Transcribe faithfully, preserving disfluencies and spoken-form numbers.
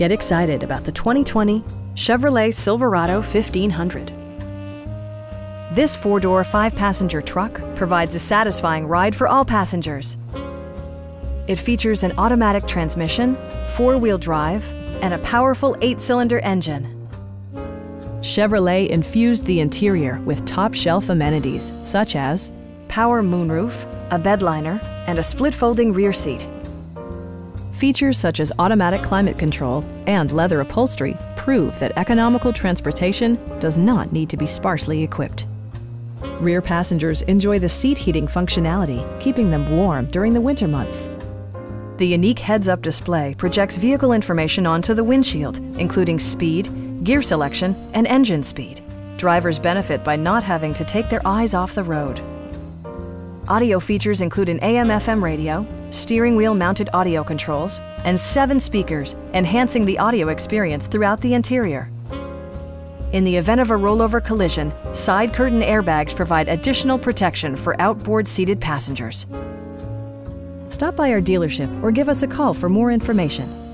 Get excited about the twenty twenty Chevrolet Silverado fifteen hundred. This four-door, five-passenger truck provides a satisfying ride for all passengers. It features an automatic transmission, four-wheel drive, and a powerful eight-cylinder engine. Chevrolet infused the interior with top-shelf amenities such as power moonroof, a bedliner, and a split-folding rear seat. Features such as automatic climate control and leather upholstery prove that economical transportation does not need to be sparsely equipped. Rear passengers enjoy the seat heating functionality, keeping them warm during the winter months. The unique heads-up display projects vehicle information onto the windshield, including speed, gear selection, and engine speed. Drivers benefit by not having to take their eyes off the road. Audio features include an A M F M radio, steering wheel mounted audio controls, and seven speakers, enhancing the audio experience throughout the interior. In the event of a rollover collision, side curtain airbags provide additional protection for outboard seated passengers. Stop by our dealership or give us a call for more information.